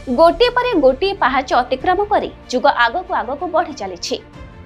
गोटे पर गोटे पहाच अतिक्रम कर जुग आग को बढ़ी चली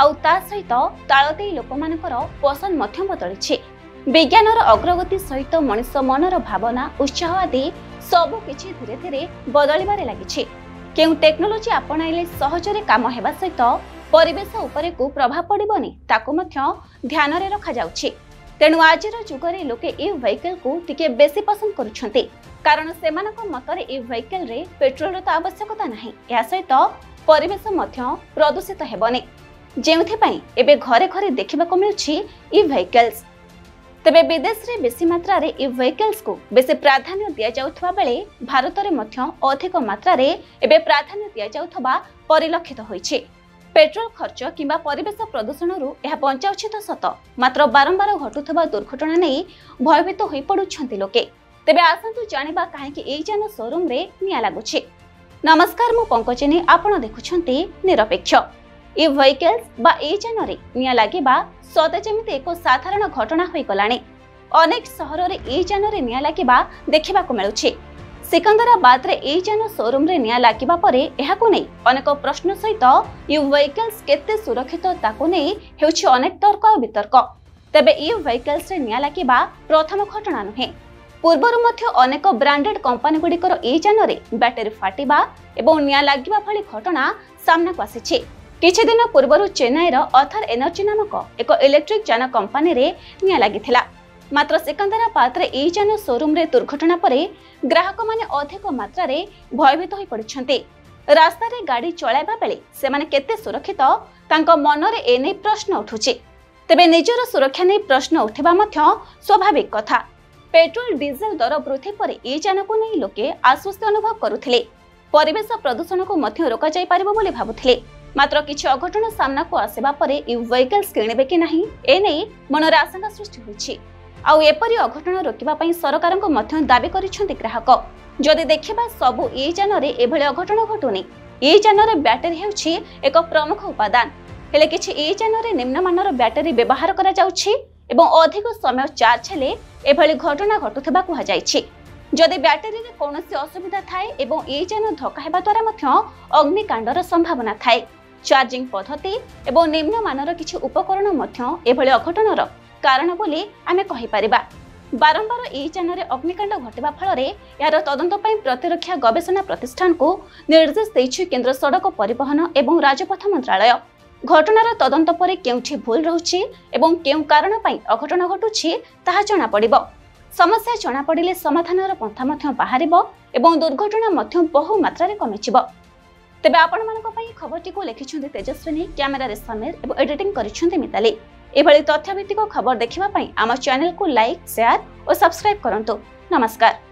सहित ताल दे लोक पसंद बदली विज्ञानर अग्रगति सहित मनुष्य मनर भावना उत्साह आदि सबकिछि धीरे धीरे बदलिबारे लागिछि। केउ टेक्नोलोजी आपणाइले सहजरे काम हेबा सहित परिवेश उपरे को प्रभाव पड़िबनी ताकु मध्य ध्यान रे रखा जाउछि। तेणु आजिर जुगरे लोके ई व्हीकल को टिके बेसी पसंद करुछन्ति कारण सेमानक मतरे ई व्हीकल रे पेट्रोल रो आवश्यकता नाही। या सहित परिवेश मध्य प्रदूषित हेबनी जेउथि पई एबे घरे घरे देखिबाको मिलछि ई व्हीकल्स। तबे विदेश रे बेसी मात्रा रे ई व्हीकल्स को बेसी प्राधान्य दिया जाउथबा बेले भारत रे मध्य अधिक मात्रा रे एबे प्राधान्य दिया जाउथबा परिलक्षित होइछि। पेट्रोल खर्च किंबा परिवेश प्रदूषण रु यह बंचाउछि तो सत मात्र बारंबार घटुथबा दुर्घटना नै भयभीत होई पडुछन्ति लोके। तेबे आसंतु जानिबा काहे कि एई जान शोरूम रे निया लागुछि। नमस्कार मु पंकजिनी आपण देखुछन्ति निरपेक्ष। ई व्हीकल्स बा एई जान रे निया लागिबा सते जेमिति एको साधारण घटना होई गलाणी। अनेक शहर रे एई जान रे निया लागिबा देखिबा को मिलुछि। सिकंदराबाद रे एई जान शोरूम रे निया लागिबा परे एहाकु नै अनेक प्रश्न सहित ई व्हीकल्स केते सुरक्षित ताकु नै हेउछि अनेक तर्क आ वितर्क। तबे ई व्हीकल्स रे निया लागिबा प्रथम घटना नहे। पूर्वरु मध्य अनेक ब्रांडेड कंपनी गुडिकर एई जान रे बैटरी फाटिबा एवं निया लागिबा भली घटना सामना को आसीछि। किछि दिन पूर्वरु चेन्नई रो अथर एनर्जी नामक एक इलेक्ट्रिक जान कंपनी रे निया लागिथिला। मात्र सिकंदराबाद रे एई जान शोरूम रे दुर्घटना परे ग्राहक माने अधिक मात्रा रे भयभीत होई पड़िछन्ते। रास्ता रे गाड़ी चलाइबा बेले सेमाने केते सुरक्षित तांको मन रे एनै प्रश्न उठुछि। तबे निजर सुरक्षा नै प्रश्न उठिबा मध्य स्वाभाविक कथा। पेट्रोल डीजल दर वृद्धि परे एई जान को नै लोके आश्वस्त अनुभव करुथिले। परिवेश प्रदूषण को मध्य रोका जाय पारिबो बोली भाबुथिले। मात्र किछि अघटन सामना को आसेबा परे ई व्हीकल्स किणिबे कि नाही एनै मनरे आशंका सृष्टि होइछि। आउ एपरि अघटन रोकिबा पई सरकारक मध्य दाबी करिसथि ग्राहक। जदि देखिबा सबु एई जान रे एभली अघटन घटुनी। एई जान रे बैटरी हेउछि एक प्रमुख उपादान हेले किछि एई जान रे निम्न मानर बैटरी व्यवहार करा जाउछि एवं अधिक समय चार्ज हेले एभली घटना घटुथबा कुहा जाइछि। जदि बैटरी रे कोनोसी असुविधा थाए एवं एई जान धक्का हेबा द्वारा मध्य अग्निकांडर संभावना थाए। चार्जिंग पद्धति एवं निम्न मानर किछि उपकरण मध्य एभली अघटनर कारण बोली आमे कहि परिबा। बारंबार एई जान रे अग्निकांड घटिबा फल रे यार तदंत पई प्रतिरक्षा गवेषणा प्रतिष्ठान को निर्देश दैछि केंद्र सड़क परिवहन एवं राजपथ मंत्रालय। घटनार तदंत परे केउठी भूल रहउछि एवं केउ कारण पई अघटन घटुछि ताहा जणा पड़िबो। समस्या जणा पड़िले समाधानर पंथा मध्य बाहरिबो एवं दुर्घटना मध्य बहु मात्रा रे कमिचिबो। तेबे आपण मानक पई खबरटी को लिखिछन्ते तेजस्विनी, कैमरा रे समीर एवं एडिटिंग करिछन्ते मिताली। एभली तथ्यभित्तिक खबर देखिबा पई आम चैनल को लाइक, शेयर और सब्सक्राइब करंतु। नमस्कार।